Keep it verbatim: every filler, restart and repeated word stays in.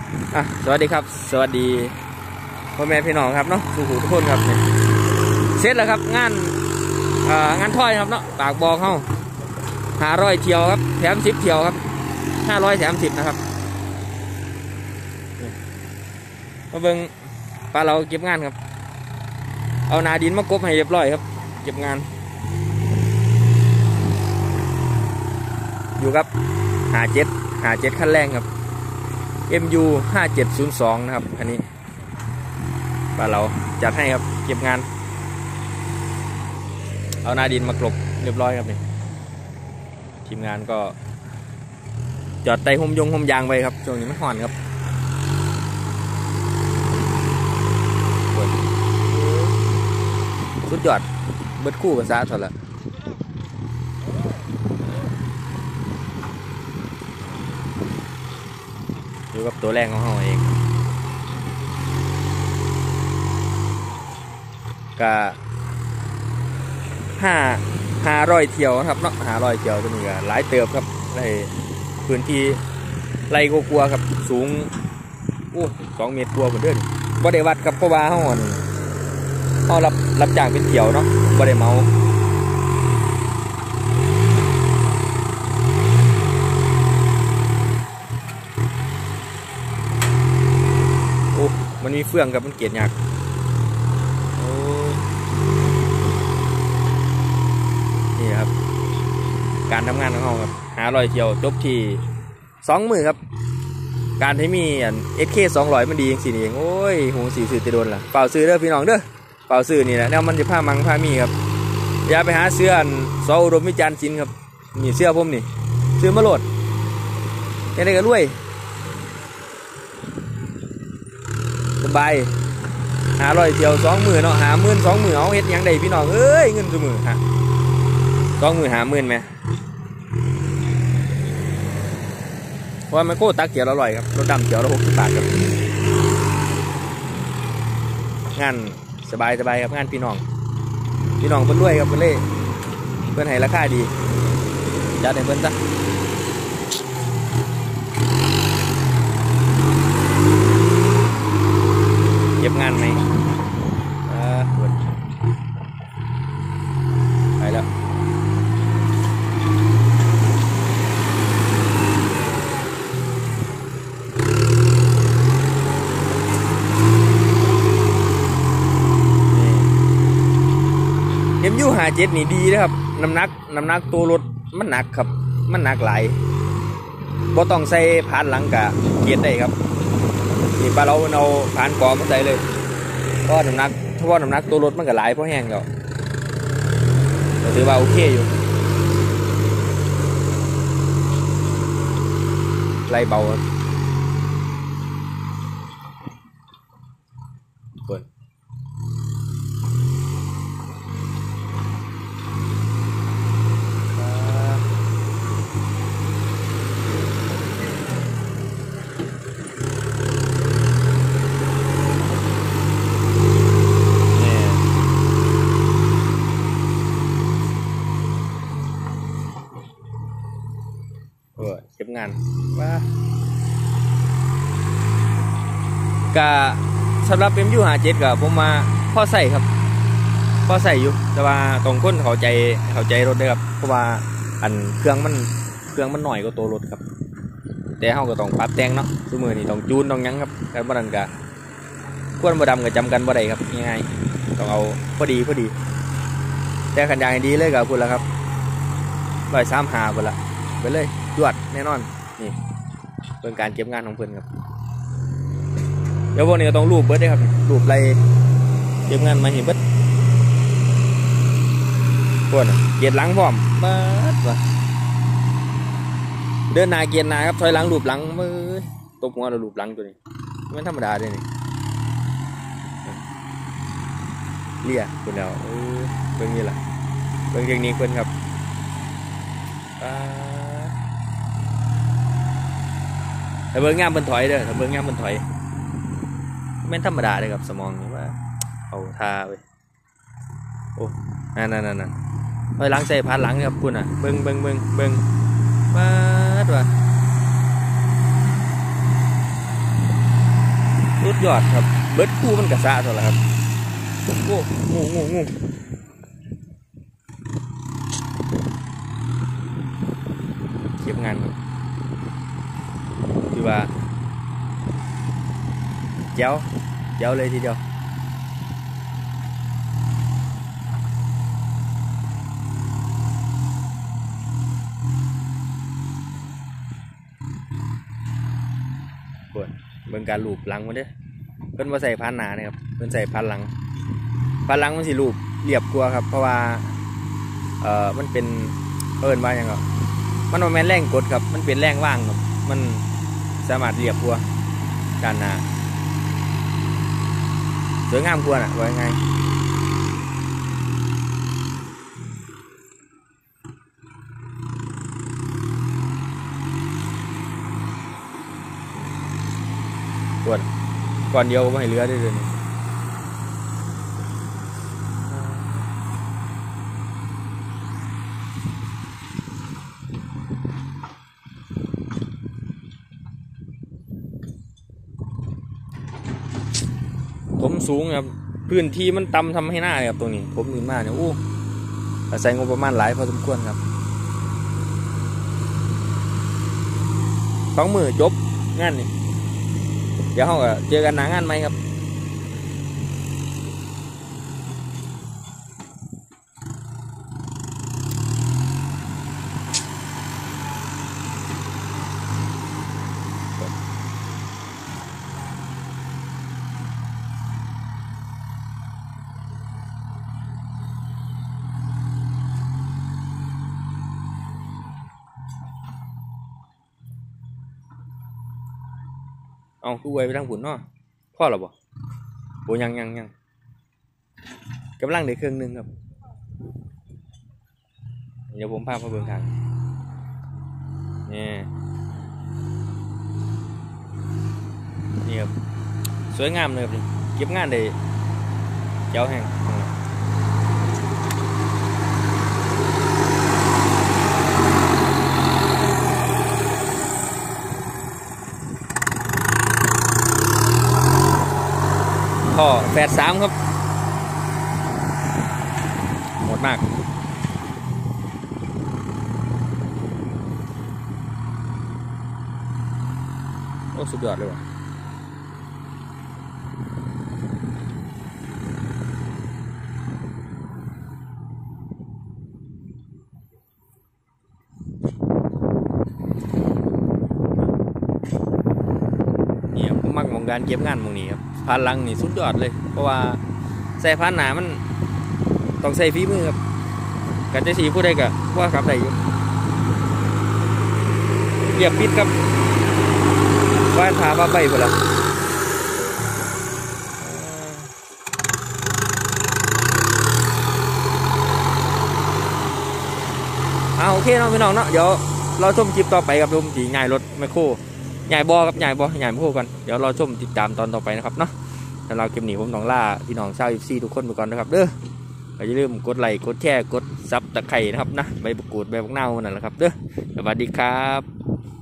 อ่ะสวัสดีครับสวัสดีพ่อแม่พี่น้องครับเนาะสู่หูทุกคนครับเนี่ยเสร็จแล้วครับงานอ่างานถ้อยครับเนาะปากบอกเข้าหาร้อยเที่ยวครับแถมสิบเที่ยวครับห้าร้อยแถมสิบนะครับมาเบิ่งปลาเราเก็บงานครับเอานาดินมากบให้เรียบร้อยครับเก็บงานอยู่ครับหาเจ็ดหาเจ็ดขั้นแรงครับ เอ็ม ยู ห้าเจ็ดศูนย์สองนะครับอันนี้ปลาเราจัดให้ครับเก็บงานเอานาดินมากลบเรียบร้อยครับนี่ทีมงานก็จอดไต่ห่มยงห่มยางไปครับช่วงนี้มันห่อนครับสุดยอดเบิดคู่ภาษาถอดละอยู่กับตัวแรงของเขาเองก็ห้าห้าร้อยเที่ยวครับเนาะห้าร้อยเที่ยวตัวนี้ก็หลายเติบครับในพื้นที่ไรกลัวครับสูงโอ้สองเมตรกลัวเหมือนเดิมบ่ได้วัดครับเพราะว่าเขาเขารับรับจ้างเป็นเที่ยวเนาะบ่ได้เมาโอ้มันมีเฟื่องกับมันเกียดยากโอ้นี่ครับการทำงานของเขาครับหาร้อยเที่ยวจบที่สองมือครับการที่มีอันเอสเคสองร้อยมันดีอย่างสี่นี่เองโอ้ยหูสีสื่อติดโดนล่ะเปล่าซื้อเด้อพี่น้องเด้อเปล่าซื้อนี่แหละแล้วมันจะผ้ามังผ้ามีครับอย่าไปหาเสื้ออันซออุดมวิจารณ์จินครับนี่เสื้อผมนี่ซื้อมาโหลดยังไงก็รวยสบายหาร้อยเที่ยวสองหมื่นเนาะหาหมื่นสองหมื่นเอาเฮ็ดยังได้พี่น้องเอ้ยเงินสมือฮะสองหมื่นหาหมื่นไหมเพราะมันโคตรตักเกี่ยวอร่อยครับรถดำเกี่ยวละหกสิบบาทครับงานสบายสบายครับงานพี่น้องพี่น้องเพิ่นรวยครับเพิ่นเล่เพิ่นให้ราคาดีจัดให้เพิ่นซะเก็บงานไหมเออไปแล้วเอ็ม ยู ห้าเจ็ดนี่ดีนะครับน้ำหนักน้ำหนักตัวรถมันหนักครับมันหนักหลายบ่ต้องใส่ผ่านหลังกะเกียร์ได้ครับนี่ปลาเราเอาผ่านกอมาใส่เลยเพราะน้ำหนักเพราะว่าน้ำหนักตัวรถมันก็หลายเพราะแห้งแล้วถือว่าโอเคอยู่ไล่เบาครับเปิดเก็บงานว่ากะสำหรับ เอ็ม ยู ห้าเจ็ดกับผมมาพ่อใส่ครับพ่อใส่อยู่แต่ว่าตรงคนเข้าใจเข้าใจรถด้วยครับเพราะว่าอันเครื่องมันเครื่องมันหน่อยกว่าตัวรถครับแต่เขาก็ต้องปรับแต่งเนาะทุกมือนี่ต้องจูนต้องยั้งครับการบันกะควนบดำกับจำกันบ่ได้ครับง่ายๆต้องเอาพอดีพอดีแต่ขันยางดีเลยกับคุณละครับร้อยสามหาไปละไปเลยจวดแน่นอนนี่เป็นการเก็บงานของเพื่อนครับเดี๋ยวพวกนี้ก็ต้องรูปเบิร์ดได้ครับรูปไรเก็บงานมาเห็นเบิร์ดพวกน่ะเกียร์หลังพร้อมเบิร์ดว่ะเดินหน้าเกียร์หน้าครับถอยหลังรูปหลังมือตบหัวเรารูปหลังตัวนี้ไม่ธรรมดาเลยนี่เลี่ยคุณเดาเออเบิ่งนี่แหละเบิ่งอย่างนี้เพื่อนครับถ้าเบิ่งงามเป็นถอยเด้อถ้าเบิ่งงามเป็นถอยไม่ธรรมดาเลยครับสมองนี่ว่าเอาท่าไปโอ้นั่นนั่นนั่นถอยหลังใส่ผ่านหลังครับคุณอ่ะเบิ่งเบิ่งเบิ่งเบิ่งมาดว่ะยอดครับเบิร์ดคู่มันกระซะตัวละครับโอ้งูงูงูเก็บงานครับคือว่าเจ้าเจ้าเลยทีเดียวปวดเบิ่งการลูบหลังมันเด้อเพิ่นมาใส่พันหนาเนี่ยครับเพิ่นใส่พันหลังพันหลังมันสิลูบเรียบกว่าครับเพราะว่าเอ่อมันเป็นเอิ้นว่าอย่างเงี้ยมันบ่แม่นแรงกดครับมันเป็นแรงว่างครับมันสามารถเรียบกว่าด้านหน้าสวยงามกว่าน่ะว่าไงกดก่อนเดียวก็ไม่ให้เรือได้เลยผมสูงครับพื้นที่มันต่ำทำให้หน้าครับตรงนี้ผมขึ้นมาเนี่ยโอ้ใส่งบประมาณหลายพอสมควรครับสองมือจบงานนี่เดี๋ยวเราเจอกันหน้างานไหมครับเอาตู้ไว้ไปทางผุนเนาะพ่อหรอบ่โอ้ยังยังยังกำลังเด็กเครื่องนึงครับเดี๋ยวผมพาไปเบิ่งทางนี่นี่ครับสวยงามเลยครับเก็บงานได้เจ้าแห้งท่อแปดสามครับหมดมากโอ้สุดยอดเลยว่ะนี่ผมมักมองการเก็บงานมองนี้ครับพันลังนี่สุดยอดเลยเพราะว่าใส่พันหนามันต้องใส่ฝีมือครับกันจะสีผู้ใดกับว่าครับใดอยู่เรียบปิดครับว่าถามว่าใบหมดแล้วเอาโอเคเนาะพี่น้องเนาะเดี๋ยวเราชมคลิปต่อไปกับลุงสีใหญ่รถไมโครใหญ่บอครับใหญ่บอใหญ่ไมโครกันเดี๋ยวเราชมติดตามตอนต่อไปนะครับเนาะแต่เราเก็บหนีผมน้องล่าพี่น้องชาวอีฟซีทุกคนไปก่อนนะครับเด้ออย่าลืมกดไลค์กดแชร์กดซับตะไคร่นะครับนะใบบุกรูดใบบักนาวนั่นแหละครับเด้อสวัสดีครับ